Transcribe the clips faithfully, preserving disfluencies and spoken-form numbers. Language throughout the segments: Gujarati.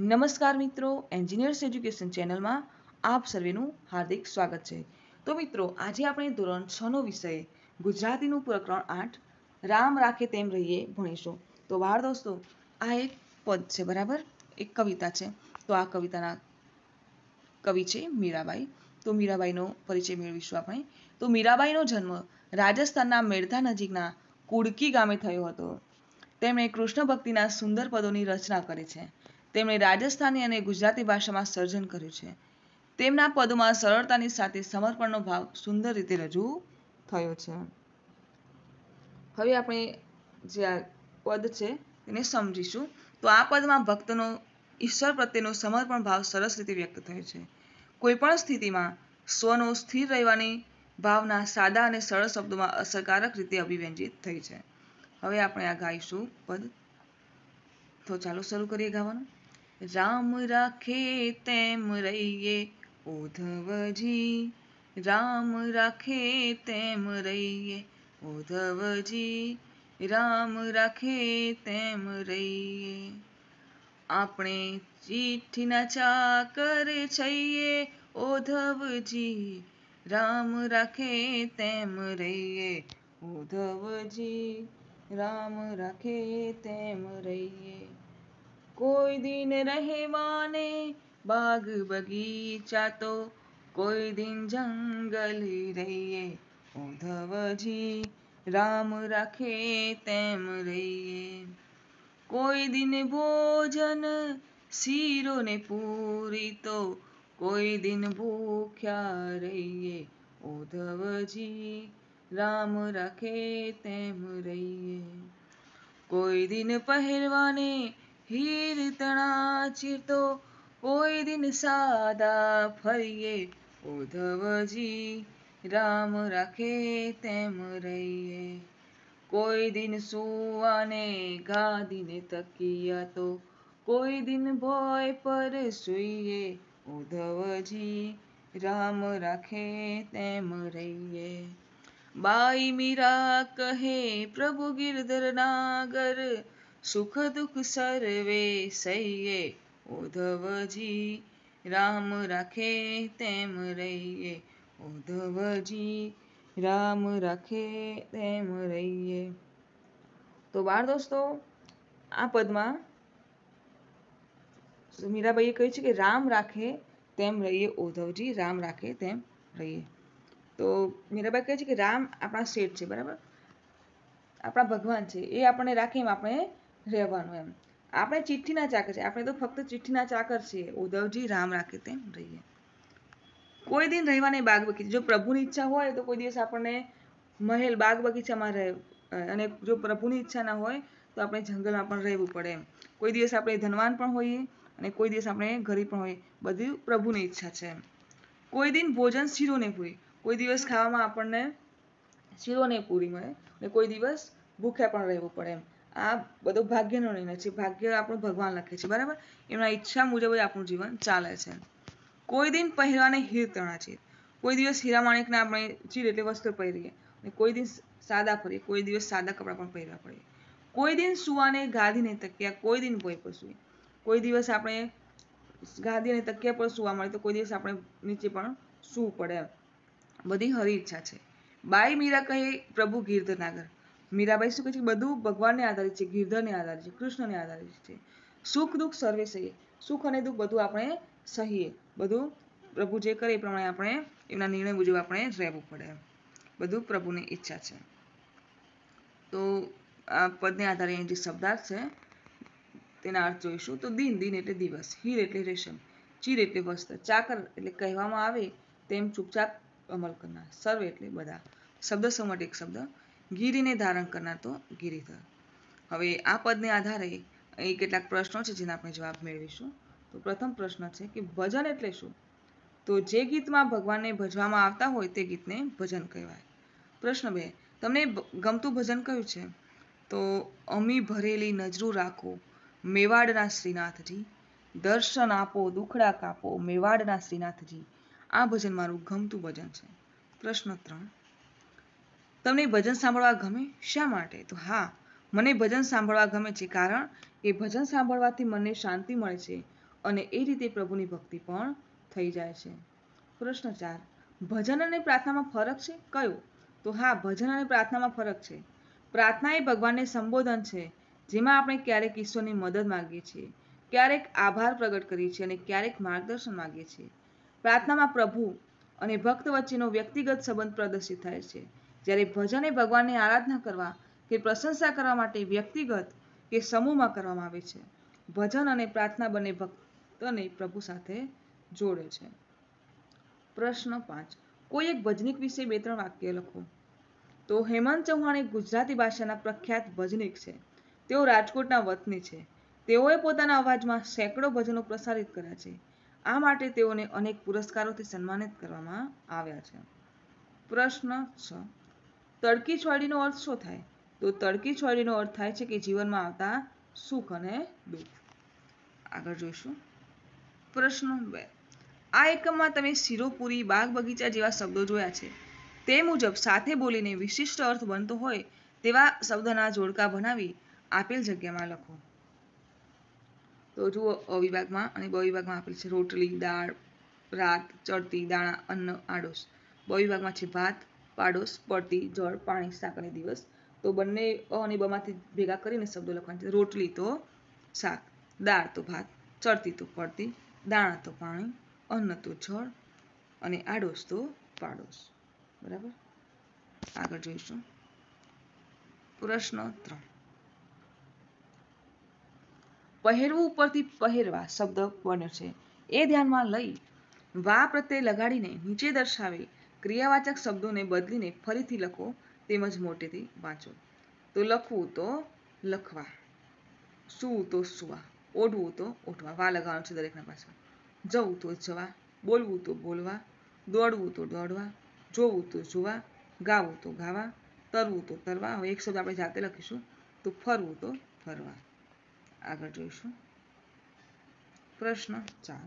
નમસ્કાર મિત્રો, એન્જિનિયર્સ એજ્યુકેશન ચેનલમાં આપ સર્વેનું હાર્દિક સ્વાગત છે। તો મિત્રો, આજે આપણે ધોરણ છ નો વિષય ગુજરાતીનું પ્રકરણ આઠ રામ રાખે તેમ રહીએ ભણીશું। તો બાળ દોસ્તો, આ એક પદ છે, બરાબર, એક કવિતા છે। તો આ કવિતાના કવિ છે મીરાબાઈ। તો મીરાબાઈનો પરિચય મેળવીશું આપણે। તો મીરાબાઈનો જન્મ રાજસ્થાનના મેડતા નજીકના કુડકી ગામે થયો હતો। તેમણે કૃષ્ણ ભક્તિના સુંદર પદોની રચના કરી છે। તેમણે રાજસ્થાની અને ગુજરાતી ભાષામાં સર્જન કર્યું છે। તેમના પદોમાં સરળતાની સાથે સમર્પણનો ભાવ સુંદર રીતે રજૂ થયો છે। હવે આપણે જે આ પદ છે તેને સમજીશું। તો આ પદમાં ભક્તનો ઈશ્વર પ્રત્યેનો સમર્પણ ભાવ સરસ રીતે વ્યક્ત થયો છે। કોઈપણ સ્થિતિમાં સ્વનો સ્થિર રહેવાની ભાવના સાદા અને સરળ શબ્દોમાં અસરકારક રીતે અભિવ્યંજિત થઈ છે। હવે આપણે આ ગાઈશું પદ। તો ચાલો શરૂ કરીએ ગાવાનું। રામ રાખે તેમ રહીએ ઉદ્ધવજી, રામ રાખે તેમ રહીએ ઉદ્ધવજી, રામ રાખે તેમ રહીએ। આપણે ચિઠ્ઠીના ચાકર છીએ ઉદ્ધવજી, રામ રાખે તેમ રહીએ ઉદ્ધવજી, રામ રાખે તેમ રહીએ। કોઈ દિન રહેવાને બાગ બગીચા તો કોઈ દિન જંગલ રહીએ ઉદ્ધવજી, રામ રાખે તેમ રહીએ। કોઈ દિન ભોજન શીરો ને પૂરી તો કોઈ દિન ભૂખ્યા રહીએ ઉદ્ધવજી, રામ રાખે તેમ રહીએ। કોઈ દિન પહેરવાને હીર તણાચીર તો કોઈ દિન સાદા ફરીએ ઉદ્ધવજી, રામ રાખે તેમ રહીએ। કોઈ દિન સુવાને ગાદીને તકિયા તો કોઈ દિન ભોય પર સૂઈએ ઉદ્ધવજી, રામ રાખે તેમ રહીએ। બાઈ મીરા કહે પ્રભુ ગિરધર નાગર, સુખ દુઃખ સર્વે સહીએ ઉદ્ધવજી, રામ રાખે તેમ રહીએ ઉદ્ધવજી, રામ રાખે તેમ રહીએ। તો બાળ દોસ્તો, આ પદમાં મીરાબાઈએ કહ્યું છે કે રામ રાખે તેમ રહીએ ઉદ્ધવજી, રામ રાખે તેમ રહીએ। તો મીરાબાઈ કહે છે કે રામ આપણા શેઠ છે, બરાબર, આપણા ભગવાન છે, એ આપણને રાખે એમ આપણે રહેવાનું એમ। આપણે ચિઠ્ઠીના ચાકર છે, આપણે તો ફક્ત ચિઠ્ઠીના ચાકર છીએ ઉદ્ધવજી, રામ રાખે તેમ રહીએ। કોઈ દિન રહેવાને બાગ બગીચા, જો પ્રભુની ઈચ્છા હોય તો કોઈ દિવસ આપણને મહેલ બાગ બગીચામાં રહે, અને જો પ્રભુની ઈચ્છા ના હોય તો આપણે જંગલમાં પણ રહેવું પડે એમ। કોઈ દિવસ આપણે ધનવાન પણ હોઈએ અને કોઈ દિવસ આપણે ગરીબ પણ હોઈએ, બધી પ્રભુની ઈચ્છા છે એમ। કોઈ દિન ભોજન શીરો ને પૂરી, કોઈ દિવસ ખાવામાં આપણને શીરો ને પૂરી મળે અને કોઈ દિવસ ભૂખ્યા પણ રહેવું પડે એમ। આ બધો ભાગ્યનો નિર્ણય છે, ભાગ્ય આપણું ભગવાન લખે છે, બરાબર, એમના ઈચ્છા મુજબ જ આપણું જીવન ચાલે છે। કોઈ દિન પહેરવાને હીર તણાચીર, કોઈ દિવસ હીરા માણેકના આપણે ચીર એટલે વસ્ત્ર પહેરીએ, અને કોઈ દિવસ સાદા ફરીએ, કોઈ દિવસ સાદા કપડાં પણ પહેરવા પડે। કોઈ દિન સુવાને ગાદીને તકિયા, કોઈ દિન ભોય પર સૂઈએ, કોઈ દિવસ આપણે ગાદી અને તકિયા પર સુવા મળે તો કોઈ દિવસ આપણે નીચે પણ સૂવું પડે એમ। બધી હરી ઈચ્છા છે। બાઈ મીરા કહે પ્રભુ ગિરધર નાગર, મીરાબાઈ શું કહે છે? બધું ભગવાનને આધારિત છે, ગિરધરને આધારિત છે, કૃષ્ણને આધારિત છે। સુખ દુઃખ સર્વે સહીએ, સુખ અને દુઃખ બધું આપણે સહીએ, બધું પ્રભુ જે કરે એ પ્રમાણે આપણે એમના નિર્ણય મુજબ આપણે રહેવું પડે, બધું પ્રભુની ઈચ્છા છે। તો આ પદને આધારે જે શબ્દાર્થ છે તેના અર્થ જોઈશું। તો દિન, દિન એટલે દિવસ, હીર એટલે રેશમ, ચીર એટલે વસ્ત્ર, ચાકર એટલે કહેવામાં આવે તેમ ચૂપચાપ અમલ કરનાર, સર્વ એટલે બધા, શબ્દ સમૂહ માટે એક શબ્દ, ગિરિને ધારણ કરનાર તો ગિરિધર। હવે આ પદને આધારે અહીં કેટલાક પ્રશ્નો છે જેના આપણે જવાબ મેળવીશું। તો પ્રથમ પ્રશ્ન છે કે ભજન એટલે શું? તો જે ગીતમાં ભગવાનને ભજવામાં આવતા હોય તે ગીતને ભજન કહેવાય। પ્રશ્ન બે, તમને ગમતું ભજન કયું છે? તો અમી ભરેલી નજરું રાખો મેવાડના શ્રીનાથજી, દર્શન આપો દુખડા કાપો મેવાડના શ્રીનાથજી, આ ભજન મારું ગમતું ભજન છે। પ્રશ્ન ત્રણ, તમને ભજન સાંભળવા ગમે, શા માટે? તો હા, મને ભજન સાંભળવા ગમે છે કારણ કે ભજન સાંભળવાથી મનને શાંતિ મળે છે, અને એ રીતે પ્રભુની ભક્તિ પણ થઈ જાય છે. પ્રશ્ન ચાર, ભજન અને પ્રાર્થનામાં ફરક છે? કયો? તો હા, ભજન અને પ્રાર્થનામાં ફરક છે. પ્રાર્થના એ ભગવાનને સંબોધન છે, જેમાં આપણે ક્યારેક ઈશ્વરની મદદ માંગીએ છીએ, ક્યારેક આભાર પ્રગટ કરીએ છીએ અને ક્યારેક માર્ગદર્શન માંગીએ છીએ. પ્રાર્થનામાં પ્રભુ અને ભક્ત વચ્ચેનો વ્યક્તિગત સંબંધ પ્રદર્શિત થાય છે, જ્યારે ભજન એ ભગવાનની આરાધના કરવા કે પ્રશંસા કરવા માટે વ્યક્તિગત કે સમૂહમાં કરવામાં આવે છે. ભજન અને પ્રાર્થના બંને ભક્તને પ્રભુ સાથે જોડે છે. પ્રશ્ન પાંચ, કોઈ એક ભજનિક વિશે બે ત્રણ વાક્ય લખો. તો હેમંત ચૌહાણ એ ગુજરાતી ભાષાના પ્રખ્યાત ભજનિક છે. તેઓ રાજકોટના વતની છે. તેઓએ પોતાના અવાજમાં સેંકડો ભજનો પ્રસારિત કર્યા છે. આ માટે તેઓને અનેક પુરસ્કારોથી સન્માનિત કરવામાં આવ્યા છે. પ્રશ્ન છ, તડકી છોડીનો અર્થ શું થાય? તો તડકી છોડીનો અર્થ થાય છે કે જીવનમાં આવતા સુખ અને દુઃખ. આગળ જોઈશું. પ્રશ્ન બે, આ એકમમાં તમે શિરોપુરી, બાગ બગીચા જેવા શબ્દો જોયા છે. તે મુજબ સાથે બોલીને વિશિષ્ટ અર્થ બનતો હોય તેવા શબ્દના જોડકા બનાવી આપેલ જગ્યામાં લખો. તો જુઓ, અ વિભાગમાં અને બ વિભાગમાં આપેલ છે રોટલી, દાળ, રાત, ચડતી, દાણા, અન્ન, આડોશ. બ વિભાગમાં છે ભાત, પાડોશ, પડતી, જળ, પાણી, શાક અને દિવસ. તો બંને અ અને બ માંથી ભેગા કરીને શબ્દો લખવાના છે. રોટલી તો શાક, દાળ તો ભાત, ચડતી તો પડતી, દાણા તો પાણી, અન્ન તો જળ અને આડોશ તો પાડોશ. બરાબર. આગળ જોઈશું. પ્રશ્ન ત્રણ, પહેરવું ઉપરથી પહેરવા શબ્દ બન્યો છે. એ ધ્યાનમાં લઈ વા પ્રત્યે લગાડીને નીચે દર્શાવેલ ક્રિયાવાચક શબ્દોને બદલીને ફરીથી લખો તેમજ મોટેથી વાંચો. તો લખવું તો લખવા, સૂવું તો સુવા, ઓઢવું તો ઓઢવા. વા લગાવવાનું છે દરેકના પાછળ. જવું તો જવા, બોલવું તો બોલવા, દોડવું તો દોડવા, જોવું તો જોવા, ગાવું તો ગાવા, તરવું તો તરવા. હવે એક શબ્દ આપણે જાતે લખીશું. તો ફરવું તો ફરવા. આગળ જોઈશું. પ્રશ્ન ચાર,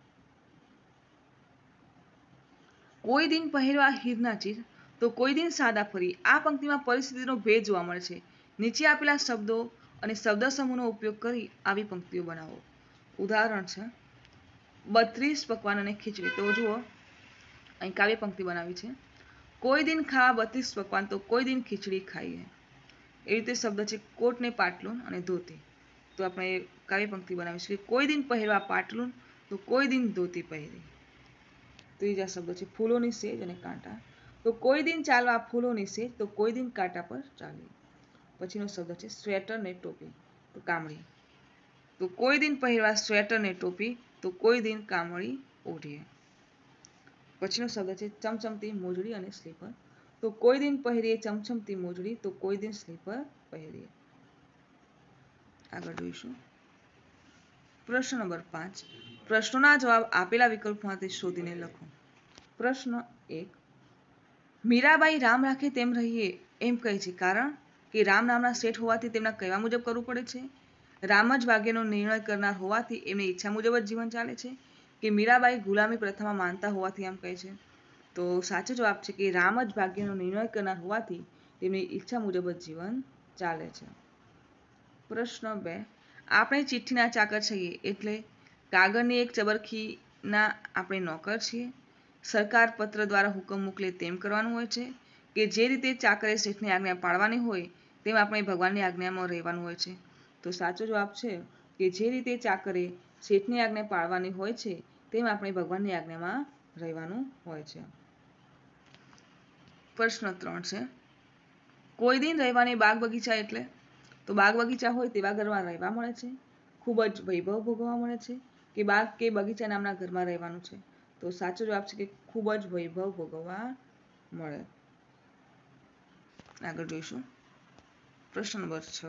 કોઈ દિન પહેરવા હીરના ચીર તો કોઈ દિન સાદા ફરી. આ પંક્તિમાં પરિસ્થિતિનો ભેદ જોવા મળે છે. નીચે આપેલા શબ્દો અને શબ્દ સમૂહનો ઉપયોગ કરી આવી પંક્તિઓ બનાવો. ઉદાહરણ છે બત્રીસ પકવાન અને ખીચડી. તો જુઓ, અહીં કાવ્ય પંક્તિ બનાવી છે. કોઈ દિન ખાવા બત્રીસ પકવાન તો કોઈ દિન ખીચડી ખાઈએ. એ રીતે શબ્દ છે કોટ ને પાટલુન અને ધોતી. તો આપણે કાવ્ય પંક્તિ બનાવીશું. કોઈ દિન પહેરવા પાટલુન તો કોઈ દિન ધોતી પહેરી. ત્રીજા શબ્દ છે ફૂલોની સેજ અને કાંટા. તો કોઈ દિન ચાલવા ફૂલોની સેજ તો કોઈ દિન કાંટા પર ચાલીએ. પછીનો શબ્દ છે સ્વેટર ને ટોપી તો કામળી. તો કોઈ દિન પહેરવા સ્વેટર ને ટોપી તો કોઈ દિન કામળી ઓઢીએ. પછીનો શબ્દ છે ચમચમતી મોજડી અને સ્લીપર. તો કોઈ દિન પહેરીએ ચમચમતી મોજડી તો કોઈ દિન સ્લીપર પહેરીએ. આગળ જોઈશું. પ્રશ્ન નંબર પાંચ, પ્રશ્નોના જવાબ આપેલા વિકલ્પોમાંથી શોધીને લખો. પ્રશ્ન એક, મીરાબાઈ રામ રાખે તેમ રહીએ એમ કહે છે કારણ કે રામ નામના શેઠ હોવાથી તેમના કહેવા મુજબ કરવું પડે છે. રામ જ ભાગ્યનો નિર્ણય કરનાર હોવાથી એમની ઈચ્છા મુજબ જ જીવન ચાલે છે. કે મીરાબાઈ ગુલામી પ્રથામાં માનતા હોવાથી આમ કહે છે. તો સાચો જવાબ છે કે રામ જ ભાગ્યનો નિર્ણય કરનાર હોવાથી તેમની ઈચ્છા મુજબ જ જીવન ચાલે છે. પ્રશ્ન બે, આપણે ચિઠ્ઠીના ચાકર છીએ એટલે કાગળની એક ચબરખીના આપણે નોકર છીએ. સરકાર પત્ર દ્વારા હુકમ મોકલે તેમ કરવાનું હોય છે કે જે રીતે ચાકરે શેઠની આજ્ઞા પાળવાની હોય તેમ આપણે ભગવાનની આજ્ઞામાં રહેવાનું હોય છે. તો સાચો જવાબ છે કે જે રીતે ચાકરે શેઠની આજ્ઞા પાળવાની હોય છે તેમ આપણે ભગવાનની આજ્ઞામાં રહેવાનું હોય છે. પ્રશ્ન ત્રણ છે, કોઈ દિન રહેવાની બાગ બગીચા એટલે તો બાગ બગીચા હોય તેવા ઘરમાં રહેવા મળે છે, ખૂબ જ વૈભવ ભોગવવા મળે છે કે બાગ કે બગીચા નામના ઘરમાં રહેવાનું છે. તો સાચો જવાબ છે કે ખૂબ જ વૈભવ ભોગવવા મળે. આગળ જોઈશું. પ્રશ્ન નંબર છ,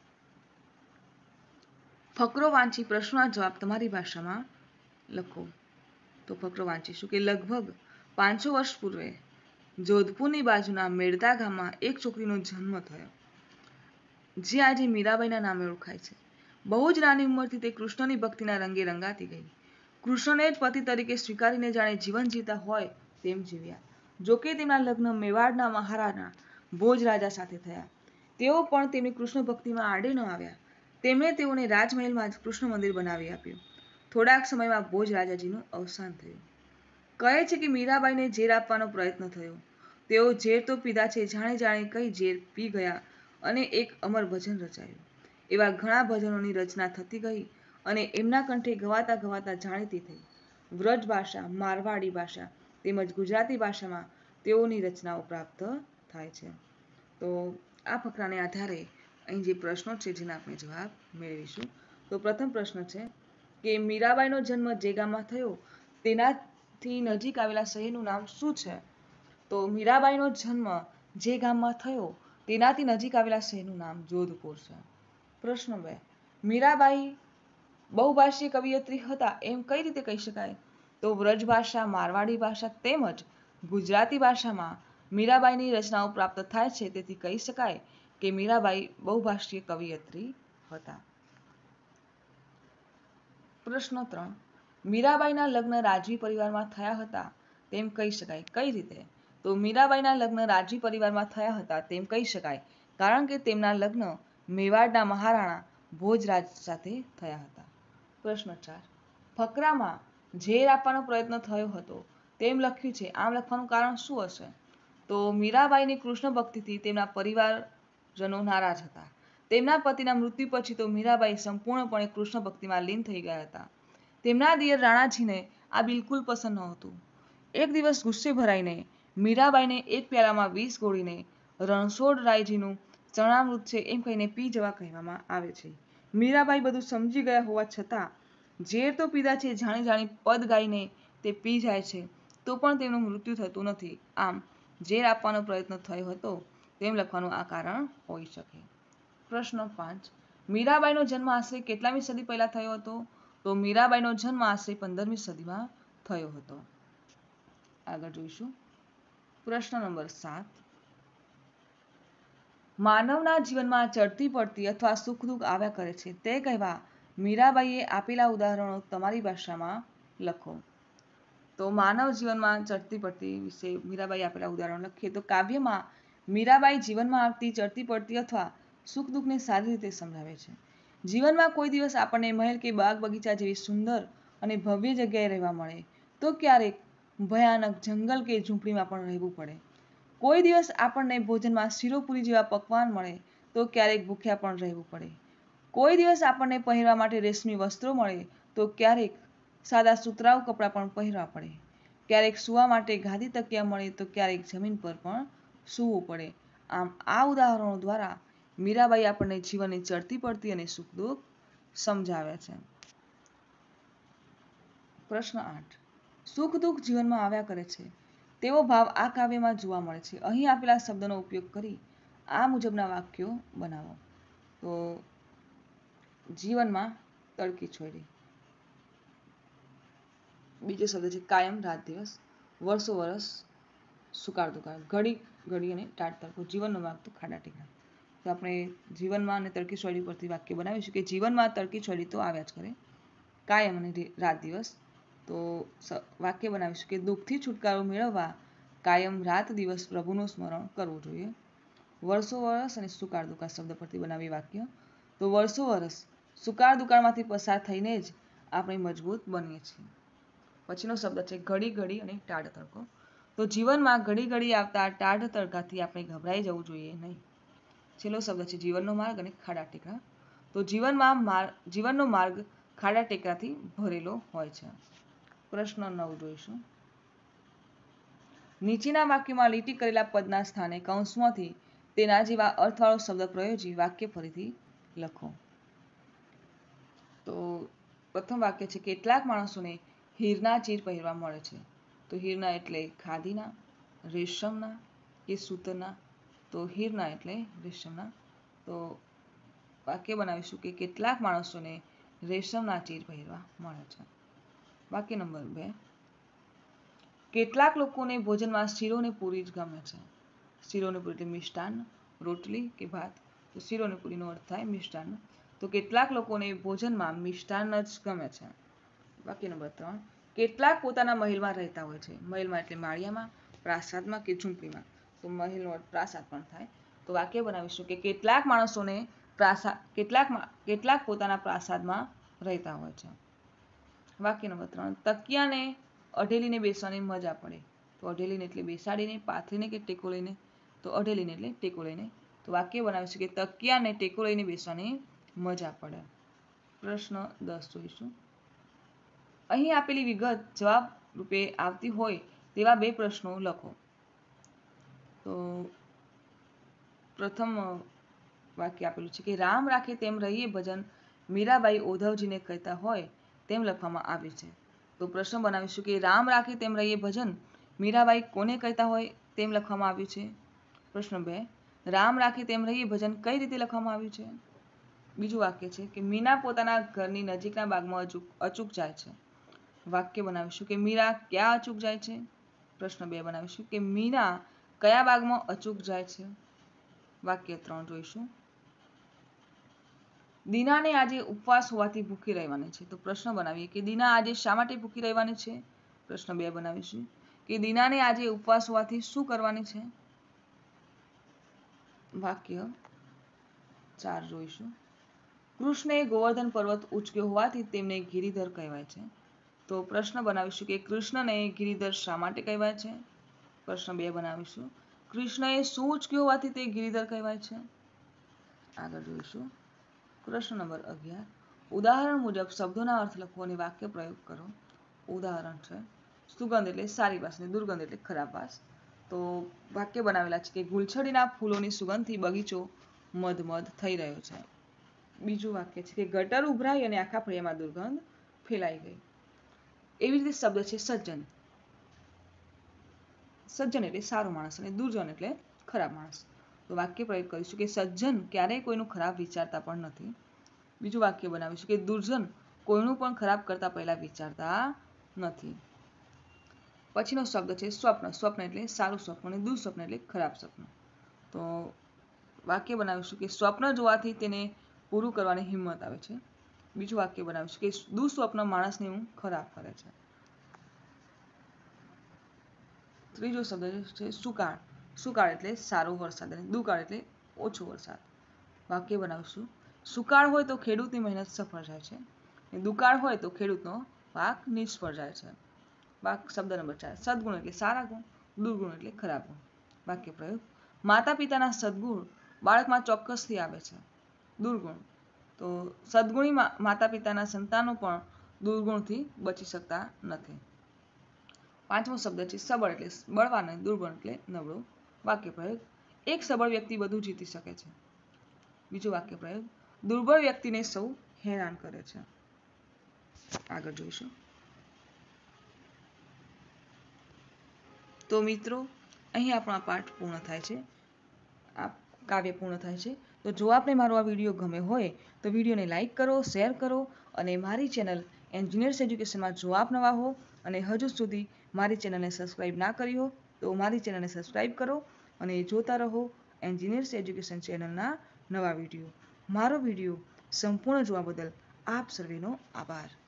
ફકરો વાંચી પ્રશ્નોના જવાબ તમારી ભાષામાં લખો. તો ફકરો વાંચીશું કે લગભગ પાંચસો વર્ષ પૂર્વે જોધપુરની બાજુના મેડતા ગામમાં એક છોકરીનો જન્મ થયો જે આજે મીરાબાઈના નામે ઓળખાય છે. બહુ જ નાની ઉંમરથી તે કૃષ્ણની ભક્તિના રંગે રંગાતી ગઈ. કૃષ્ણને જ પતિ તરીકે સ્વીકારીને જાણે જીવન જીવતા હોય તેમ જીવ્યા. જોકે તેમના લગ્ન મેવાડના મહારાણા ભોજરાજા સાથે થયા. તેઓ પણ તેમની કૃષ્ણ ભક્તિમાં આડે ન આવ્યા. તેમણે તેઓને રાજમહેલમાં જ કૃષ્ણ મંદિર બનાવી આપ્યું. થોડાક સમયમાં ભોજ રાજાજીનું અવસાન થયું. કહે છે કે મીરાબાઈને ઝેર આપવાનો પ્રયત્ન થયો. તેઓ ઝેર તો પીધા છે, જાણે જાણે કઈ ઝેર પી ગયા અને એક અમર ભજન રચાયું. એવા ઘણા ભજનોની રચના થતી ગઈ અને એમના કંઠે ગવાતા ગવાતા જાણીતી થઈ. વ્રજ ભાષા, મારવાડી ભાષા તેમજ ગુજરાતી ભાષામાં તેઓની રચનાઓ પ્રાપ્ત થાય છે. તો આ ફકરાને આધારે અહીં જે પ્રશ્નો છે જેના આપણે જવાબ મેળવીશું. તો પ્રથમ પ્રશ્ન છે કે મીરાબાઈનો જન્મ જે ગામમાં થયો તેનાથી નજીક આવેલા શહેરનું નામ શું છે? તો મીરાબાઈનો જન્મ જે ગામમાં થયો તેનાથી નજીક આવેલા શહેરનું નામ જોધપુર છે. પ્રશ્ન બે, મીરાબાઈ બહુભાષીય કવિયત્રી હતા એમ કઈ રીતે કહી શકાય? તો વ્રજ ભાષા, મારવાડી ભાષા તેમજ ગુજરાતી ભાષામાં મીરાબાઈની રચનાઓ પ્રાપ્ત થાય છે, તેથી કહી શકાય કે મીરાબાઈ બહુભાષીય કવિયત્રી હતા. પ્રશ્ન ત્રણ, મીરાબાઈના લગ્ન રાજવી પરિવારમાં થયા હતા તેમ કહી શકાય, કઈ રીતે? તો મીરાબાઈના લગ્ન રાજવી પરિવારમાં થયા હતા તેમ કહી શકાય કારણ કે તેમના લગ્ન મેવાડના મહારાણા ભોજરાજ સાથે થયા હતા. પ્રશ્ન ચાર, ફકરામાં ઝેર આપવાનો પ્રયત્ન થયો હતો તેમ લખ્યું છે, આમ લખવાનું કારણ શું હશે? તો મીરાબાઈની કૃષ્ણ ભક્તિથી તેમના પરિવારજનો નારાજ હતા. તેમના પતિના મૃત્યુ પછી તો મીરાબાઈ સંપૂર્ણપણે કૃષ્ણ ભક્તિમાં લીન થઈ ગયા હતા. તેમના દિયર રાણાજીને આ બિલકુલ પસંદ નહોતું. એક દિવસ ગુસ્સે ભરાઈને મીરાબાઈને એક પ્યાલામાં વિષ ગોળીને રણછોડરાયજીનું ચરણામૃત છે એમ કહીને પી જવા કહેવામાં આવે છે. મીરાબાઈ બધું સમજી ગયા હોવા છતાં ઝેર તો પીધા છે, જાણી જાણી પદ ગાઈને તે પી જાય છે તો પણ તેમનું મૃત્યુ થતું નથી. આમ ઝેર આપવાનો પ્રયત્ન થયો હતો તેમ લખવાનું આ કારણ હોઈ શકે. પ્રશ્ન પાંચ, મીરાબાઈનો જન્મ આશરે કેટલામી સદી પહેલા થયો હતો? તો મીરાબાઈનો જન્મ આશરે પંદરમી સદીમાં થયો હતો. આગળ જોઈશું. પ્રશ્ન નંબર સાત, માનવના જીવનમાં ચડતી પડતી અથવા સુખ દુઃખ આવ્યા કરે છે તે કહેવા મીરાબાઈએ આપેલા ઉદાહરણો તમારી ભાષામાં લખો. તો માનવ જીવનમાં ચડતી પડતી વિશે મીરાબાઈ આપેલા ઉદાહરણો લખીએ તો કાવ્યમાં મીરાબાઈ જીવનમાં આવતી ચડતી પડતી અથવા સુખ દુઃખને સારી રીતે સમજાવે છે. જીવનમાં કોઈ દિવસ આપણને મહેલ કે બાગ બગીચા જેવી સુંદર અને ભવ્ય જગ્યાએ રહેવા મળે તો ક્યારેક ભયાનક જંગલ કે ઝૂંપડીમાં પણ રહેવું પડે. કોઈ દિવસ આપણને ભોજનમાં શીરોપુરી જેવા પકવાન મળે તો ક્યારેક ભૂખ્યા પણ રહેવું પડે. કોઈ દિવસ આપણને પહેરવા માટે રેશમી વસ્ત્રો મળે તો ક્યારેક સાદા સુતરાઉ કપડાં પણ પહેરવા પડે. ક્યારેક સૂવા માટે ગાદી તકિયા મળે તો ક્યારેક જમીન પર પણ સૂવું પડે. આમ આ ઉદાહરણો દ્વારા મીરાબાઈ આપણને જીવનની ચડતી પડતી અને સુખ દુઃખ સમજાવે છે. પ્રશ્ન આઠ, સુખ દુઃખ જીવનમાં આવ્યા કરે છે તેવો ભાવ આ કાવ્યમાં જોવા મળે છે. અહીં આપેલા શબ્દનો ઉપયોગ કરી આ મુજબના વાક્યો બનાવો. તો જીવનમાં તડકી છોડી, બીજો શબ્દ છે કાયમ રાત દિવસ, વર્ષો વર્ષ સુકાળ દુકાળ, ઘડી ઘડી અને ટાટ તડકો, જીવનનો માર્ગ તો ખાડા ટેકરા. તો આપણે જીવનમાં અને તડકી છોડી પરથી વાક્ય બનાવીશું કે જીવનમાં તડકી છોડી તો આવ્યા જ કરે, કાયમ અને રાત દિવસ. તો વાક્ય બનાવીશું કે દુઃખથી છુટકારો મેળવવા કાયમ રાત દિવસ પ્રભુનું સ્મરણ કરવું જોઈએ. વર્ષો વર્ષ અને સુકાળ દુકાળ શબ્દ પરથી બનાવી વાક્ય. તો વર્ષો વર્ષ સુકાળ દુકાળમાંથી પસાર થઈને જ આપણે મજબૂત બનીએ છીએ. પછીનો શબ્દ છે ઘડી ઘડી અને ટાઢ તડકો. તો જીવનમાં ઘડી ઘડી આવતા ટાઢ તડકાથી આપણે ગભરાઈ જવું જોઈએ નહીં. છેલ્લો શબ્દ છે જીવનનો માર્ગ અને ખાડા ટેકરા. તો જીવનમાં માર્ગ જીવનનો માર્ગ ખાડા ટેકરાથી ભરેલો હોય છે. પ્રશ્ન નવ જોઈશું. નીચેના વાક્યમાં લીટી કરેલા પદના સ્થાને કૌંસમાંથી તેના જેવા અર્થવાળો શબ્દ પ્રયોજી વાક્ય ફરીથી લખો. તો પ્રથમ વાક્ય છે કેટલાક માણસોને હીરના ચીર પહેરવા મળે છે. તો હીરના એટલે ખાદીના, રેશમના કે સૂતરના. તો હીરના એટલે રેશમના. તો વાક્ય બનાવીશું કે કેટલાક માણસોને રેશમના ચીર પહેરવા મળે છે. વાક્ય નંબર બે, કેટલાક લોકોને ભોજનમાં શીરો ને પૂરી જ ગમે છે. શીરો ને પૂરી એટલે મિષ્ટાન, રોટલી કે ભાત. તો શીરો ને પૂરીનો અર્થ થાય મિષ્ટાન. તો કેટલાક લોકોને ભોજનમાં મિષ્ટાન જ ગમે છે. વાક્ય નંબર ત્રણ, કેટલાક પોતાના મહેલમાં રહેતા હોય છે. મહેલમાં એટલે માળિયામાં, પ્રાસાદમાં કે ઝૂંપડીમાં. તો મહેલનો અર્થ પ્રાસાદ પણ થાય. તો વાક્ય બનાવીશું કે કેટલાક માણસોને પ્રાસાદ કેટલાક કેટલાક પોતાના પ્રાસાદમાં રહેતા હોય છે. વાક્ય નંબર ત્રણ, તકિયાને અઢેલીને બેસવાની મજા પડે. તો અઢેલીને એટલે બેસાડીને, પાથરીને કે ટેકો લઈને, તો અઢેલીને એટલે ટેકો લઈને. તો વાક્ય બનાવીશું કે તકિયાને ટેકો લઈને બેસવાની મજા પડે. પ્રશ્ન દસ જોઈશું. અહીં આપેલી વિગત જવાબ રૂપે આવતી હોય તેવા બે પ્રશ્નો લખો. તો પ્રથમ વાક્ય આપેલું છે કે રામ રાખે તેમ રહીએ ભજન મીરાબાઈ ઓધવજીને કહેતા હોય તેમ લખવામાં આવ્યું છે. તો પ્રશ્ન બનાવીશું કે રામ રાખે તેમ રહીએ ભજન મીરાબાઈ કોને કહેતા હોય તેમ લખવામાં આવ્યું છે. પ્રશ્ન બે, રામ રાખે તેમ રહીએ ભજન કઈ રીતે લખવામાં આવ્યું છે. બીજું વાક્ય છે કે મીના પોતાના ઘરની નજીકના બાગમાં અચૂક અચૂક જાય છે. વાક્ય બનાવીશું કે મીરા ક્યાં અચૂક જાય છે. પ્રશ્ન બે બનાવીશું કે મીના કયા બાગમાં અચૂક જાય છે. વાક્ય ત્રણ જોઈશું. દીનાને આજે ઉપવાસ હોવાથી ભૂખી રહેવાની છે. તો પ્રશ્ન બનાવીએ કે દીના આજે શા માટે ભૂખી રહેવાની છે. પ્રશ્ન બે બનાવીશું કે દીનાને આજે ઉપવાસ હોવાથી શું કરવાની છે. વાક્ય ચાર જોઈશું. કૃષ્ણએ ગોવર્ધન પર્વત ઉચક્યો હોવાથી તેમને ગિરિધર કહેવાય છે. તો પ્રશ્ન બનાવીશું કે કૃષ્ણને ગિરિધર શા માટે કહેવાય છે. પ્રશ્ન બે બનાવીશું કૃષ્ણએ શું ઉચક્યું હોવાથી તે ગિરિધર કહેવાય છે. આગળ જોઈશું. પ્રશ્ન નંબર અગિયાર, ઉદાહરણ મુજબ શબ્દોના અર્થ લખો અને વાક્ય પ્રયોગ કરો. ઉદાહરણ છે સુગંધ એટલે સારી વાસ અને દુર્ગંધ એટલે ખરાબ વાસ. તો વાક્ય બનાવેલા છે કે ગુલછડીના ફૂલોની સુગંધથી બગીચો મધમધ થઈ રહ્યો છે. બીજું વાક્ય છે કે ગટર ઉભરાઈ અને આખા ફળિયામાં દુર્ગંધ ફેલાઈ ગઈ. એવી રીતે શબ્દ છે સજ્જન. સજ્જન એટલે સારો માણસ અને દુર્જન એટલે ખરાબ માણસ. તો વાક્ય પ્રયોગ કરીશું કે સજ્જન ક્યારેય કોઈનું ખરાબ વિચારતા પણ નથી. બીજું વાક્ય બનાવીશું કે દુર્જન કોઈનું પણ ખરાબ કરતા પહેલા વિચારતા નથી. પછીનો શબ્દ છે સ્વપ્ન. સ્વપ્ન એટલે સારું સ્વપ્ન અને દુઃસ્વપ્ન એટલે ખરાબ સ્વપ્ન. તો વાક્ય બનાવીશું કે સ્વપ્ન જોવાથી તેને પૂરું કરવાની હિંમત આવે છે. બીજું વાક્ય બનાવીશું કે દુઃસ્વપ્ન માણસને ઊંઘ ખરાબ કરે છે. ત્રીજો શબ્દ છે સુકાળ. સુકાળ એટલે સારો વરસાદ અને દુકાળ એટલે ઓછો વરસાદ. વાક્ય બનાવીશું સુકાળ હોય તો ખેડૂતની મહેનત સફળ જાય છે અને દુકાળ હોય તો ખેડૂતનો પાક નિષ્ફળ જાય છે. વાક શબ્દ નંબર ચાર, સદગુણ એટલે સારા ગુણ, દુર્ગુણ એટલે ખરાબ ગુણ. વાક્ય પ્રયોગ, માતા પિતાના સદગુણ બાળકમાં ચોક્કસથી આવે છે. દુર્ગુણ, તો સદગુણી માતા પિતાના સંતાનો પણ દુર્ગુણથી બચી શકતા નથી. પાંચમો શબ્દ છે સબળ એટલે બળવાન અને દુર્બળ એટલે નબળું. વાક્ય પ્રયોગ, એક સબળ વ્યક્તિ બધું જીતી શકે છે. બીજું વાક્ય પ્રયોગ, દુર્બળ વ્યક્તિને સૌ હેરાન કરે છે. આગળ જોઈશું. તો મિત્રો અહીં આપણો પાઠ પૂર્ણ થાય છે. આ કાવ્ય પૂર્ણ થાય છે. તો જો આપને મારો આ વિડીયો ગમે હોય તો વિડીયોને લાઇક કરો, શેર કરો અને મારી ચેનલ એન્જિનિયર્સ એજ્યુકેશનમાં જો આપ નવા હો અને હજુ સુધી મારી ચેનલને સબસ્ક્રાઈબ ના કરી હો તો મારી ચેનલને સબસ્ક્રાઈબ કરો અને જોતા રહો એન્જિનિયર્સ એજ્યુકેશન ચેનલના નવા વિડીયો. મારો વિડીયો સંપૂર્ણ જોવા બદલ આપ સર્વેનો આભાર.